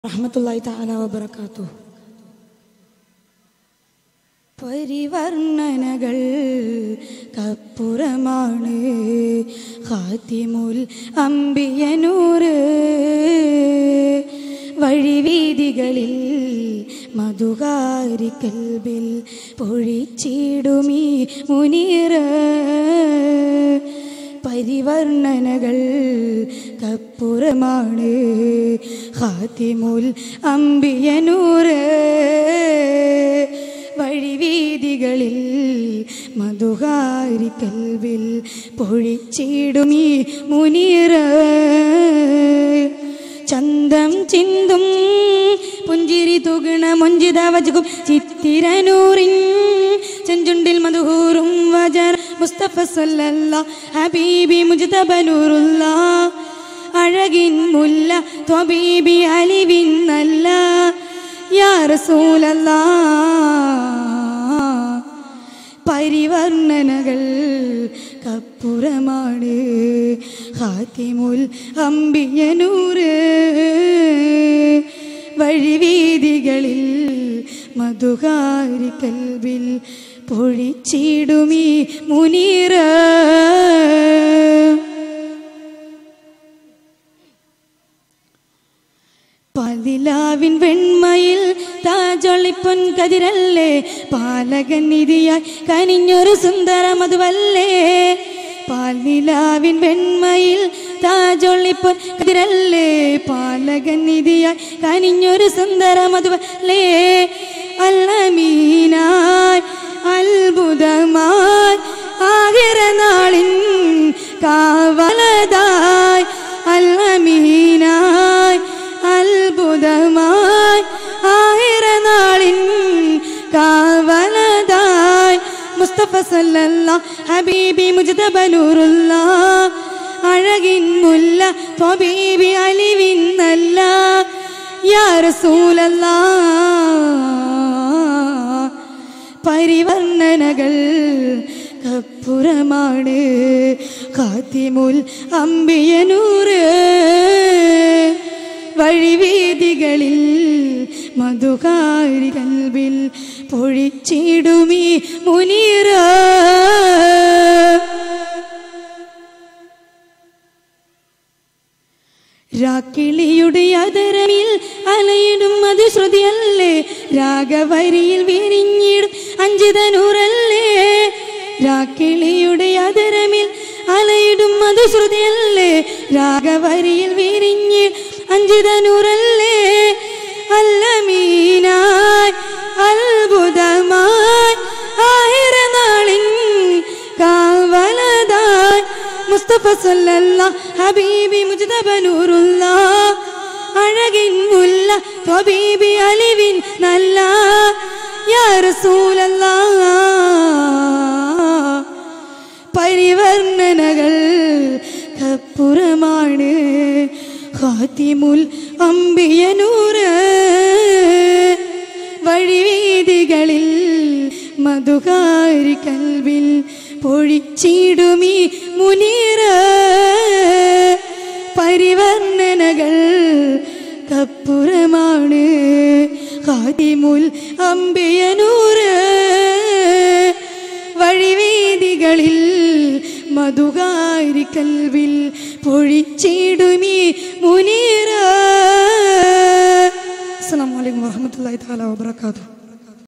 റഹ്മത്തുള്ളാഹി തആല വബറകാതുഹു. പരിവർണ്ണനകൾ കപ്പുറമാണ് ഖാതിമുൽ അംബിയ നൂറ്. വഴിവീതികളിൽ മധുകാരി കൽബിൽ പൊഴിച്ചിടുമീ മുനീറ്. പരിവർണ്ണനകൾ കപ്പുറമാണ് ഖാതിമുൽ അംബിയ നൂറ്. വഴിവീതികളിൽ മധുകാരി കൽബിൽ പൊഴിച്ചിടുമീ മുനീറ്. ചന്തം ചിന്തും പുഞ്ചിരി തുകണ മൊഞ്ചിത വജുകും ചിത്തിരനൂറിൻ ചെഞ്ചുണ്ടിൽ മധുഹൂറും വജർ മുസ്തഫ സല്ലല്ലാഹ് ഹബീബി മുജ്തബ നൂറുല്ലാഹ്. അഴകിൻ മുല്ല ത്വബീബി അലിവിൻ നല്ല യാ റസൂലല്ലാഹ്. പരിവർണ്ണനകൾ കപ്പുറമാണ് ഖാതിമുൽ അംബിയ നൂറ്. വഴിവീതികളിൽ മധുകാരി കൽബിൽ പൊഴിച്ചിടുമീ മുനീറ്. പതിലാവിൻ വെണ്മയിൽ താജൊളിപ്പൊൻ കതിരല്ലേ പാലകൻ നിധിയായി കനിഞ്ഞൊരു സുന്ദര മധുവല്ലേ. പാൽനിലാവിൻ വെണ്മയിൽ താജൊളിപ്പൊൻ കതിരല്ലേ പാലകൻ നിധിയായി കനിഞ്ഞൊരു സുന്ദര മധുവല്ലേ. അൽഅമീനായി അത്ഭുതമായി ആഖിറ നാളിൻ കാവലതായി. അൽഅമീനായി അത്ഭുതമായി ആഖിറ നാളിൻ കാവലതായി. മുസ്തഫ സല്ലല്ലാഹ് ഹബീബി മുജ്തബ നൂറുല്ലാഹ്. അഴകിൻ മുല്ല ത്വബീബി അലിവിൻ നല്ല യാ റസൂലല്ലാഹ്. പരിവർണ്ണനകൾ കപ്പുറമാണ് ഖാതിമുൽ അംബിയ നൂറ്. വഴിവീതികളിൽ മധുകാരി കൽബിൽ പൊഴിച്ചിടുമീ മുനീറ്. രാക്കിളിയുടെ അതരമിൽ അലയിടും അത് ശ്രുതിയല്ലേ രാഗവരിയിൽ വിരിഞ്ഞിടും അഞ്ചിതനൂറല്ലേ. രാക്കിളിയുടെ അതരമിൽ അലയിടും അത് ശ്രുതിയല്ലേ രാഗവരിയിൽ വിരിഞ്ഞിടും അഞ്ചിതനൂറല്ലേ. അൽഅമീനായി അത്ഭുതമായി ആഖിറ നാളിൻ കാവലതായി. മുസ്തഫ സല്ലല്ലാഹ് ഹബീബി മുജ്തബ നൂറുല്ലാഹ്. അഴകിൻ മുല്ല ത്വബീബി അലിവിൻ നല്ല യാ റസൂലല്ലാഹ്. പരിവർണ്ണനകൾ കപ്പുറമാണ് ഖാതിമുൽ അംബിയ നൂറ്. വഴിവീതികളിൽ മധുകാരി കൽബിൽ പൊഴിച്ചിടുമീ മുനീറ്. പരിവർണ്ണനകൾ കപ്പുറമാണ് ഖാതിമുൽ അംബിയ നൂറ്. വഴിവീതികളിൽ മധുകാരി കൽബിൽ പൊഴിച്ചിടുമീ മുനീറ്. അസ്സലാമു അലൈക്കും വറഹ്മത്തുള്ളാഹി തആല വബറകാതുഹു.